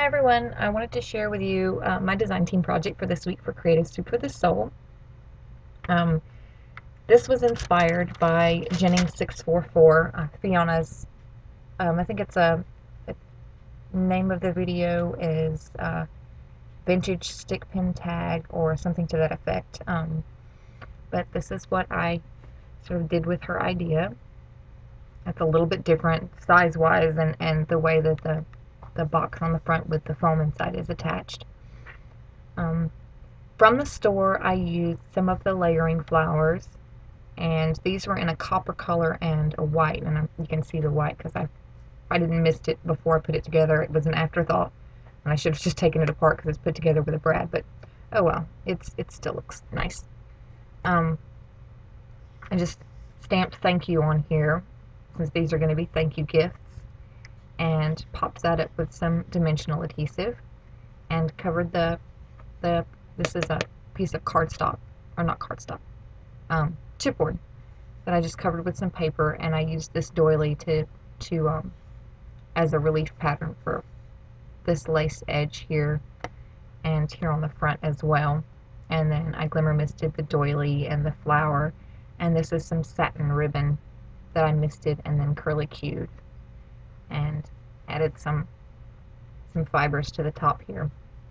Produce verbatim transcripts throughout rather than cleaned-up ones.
Hi everyone, I wanted to share with you uh, my design team project for this week for Creative Soup for the Soul. Um, this was inspired by Jennings six four four, uh, Fiona's, um, I think it's a, the name of the video is uh, Vintage Stickpin Tag or something to that effect. Um, but this is what I sort of did with her idea. It's a little bit different size-wise and, and the way that the the box on the front with the foam inside is attached. Um, from the store I used some of the layering flowers, and these were in a copper color and a white, and I, you can see the white because I I didn't mist it before I put it together. It was an afterthought and I should have just taken it apart because it's put together with a brad, but oh well, it's it still looks nice. Um, I just stamped thank you on here since these are going to be thank you gifts, and popped that up with some dimensional adhesive and covered the the this is a piece of cardstock, or not cardstock, um, chipboard that I just covered with some paper, and I used this doily to to um, as a relief pattern for this lace edge here and here on the front as well. And then I glimmer misted the doily and the flower, and this is some satin ribbon that I misted and then curly cued and added some some fibers to the top here.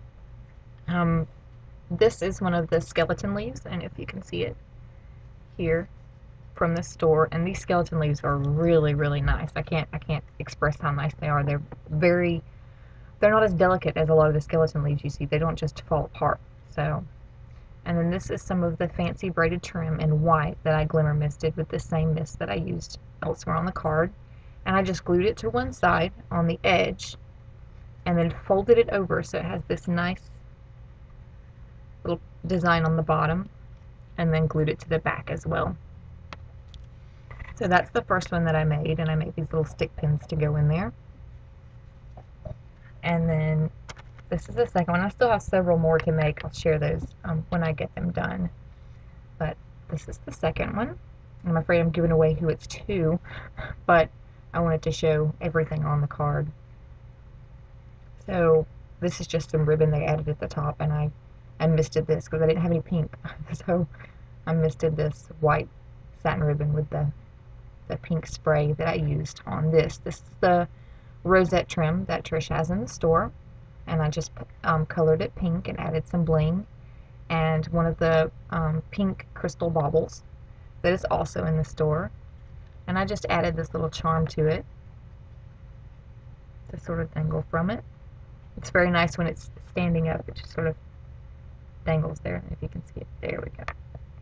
Um, this is one of the skeleton leaves, and if you can see it here from the store, and these skeleton leaves are really really nice. I can't I can't express how nice they are. They're very they're not as delicate as a lot of the skeleton leaves you see. They don't just fall apart. So, and then this is some of the fancy braided trim in white that I glimmer misted with the same mist that I used elsewhere on the card, and I just glued it to one side on the edge and then folded it over so it has this nice little design on the bottom, and then glued it to the back as well. So that's the first one that I made, and I made these little stick pins to go in there. And then this is the second one. I still have several more to make. I'll share those um, when I get them done. But this is the second one. I'm afraid I'm giving away who it's to, but I wanted to show everything on the card. So this is just some ribbon they added at the top, and I, I misted this because I didn't have any pink. So I misted this white satin ribbon with the, the pink spray that I used on this. This is the rosette trim that Trish has in the store, and I just um, colored it pink and added some bling and one of the um, pink crystal baubles that is also in the store, and I just added this little charm to it to sort of dangle from it. It's very nice when it's standing up. It just sort of dangles there, if you can see it. There we go.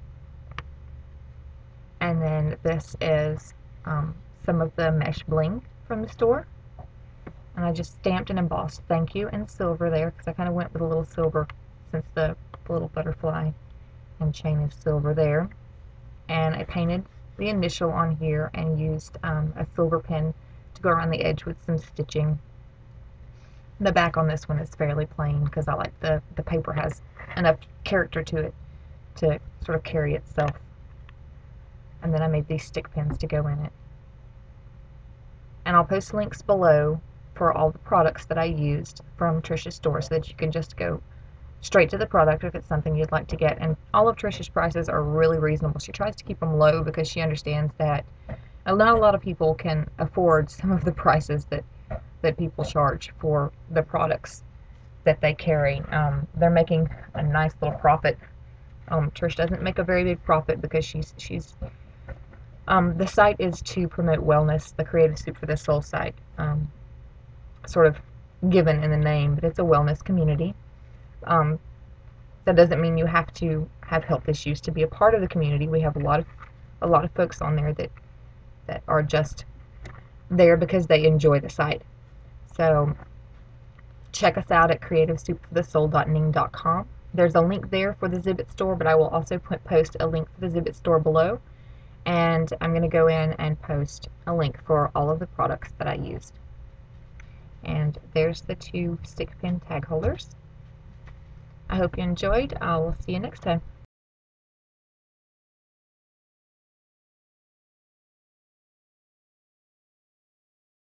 And then this is um, some of the mesh bling from the store, and I just stamped and embossed thank you in silver there because I kind of went with a little silver since the little butterfly and chain is silver there. And I painted the initial on here and used um, a silver pen to go around the edge with some stitching. The back on this one is fairly plain because I like the, the paper has enough character to it to sort of carry itself. And then I made these stick pins to go in it. And I'll post links below for all the products that I used from Trish's store so that you can just go straight to the product if it's something you'd like to get. And all of Trish's prices are really reasonable. She tries to keep them low because she understands that not a lot of people can afford some of the prices that that people charge for the products that they carry. Um, they're making a nice little profit. Um, Trish doesn't make a very big profit because she's she's um, the site is to promote wellness, the Creative Soup for the Soul site, um, sort of given in the name, but it's a wellness community. Um, that doesn't mean you have to have health issues to be a part of the community. We have a lot of a lot of folks on there that that are just there because they enjoy the site. So check us out at creative soup for the soul dot ning dot com. There's a link there for the Zibbet store, but I will also put, post a link for the Zibbet store below, and I'm going to go in and post a link for all of the products that I used. And there's the two stick pin tag holders. I hope you enjoyed. I will see you next time.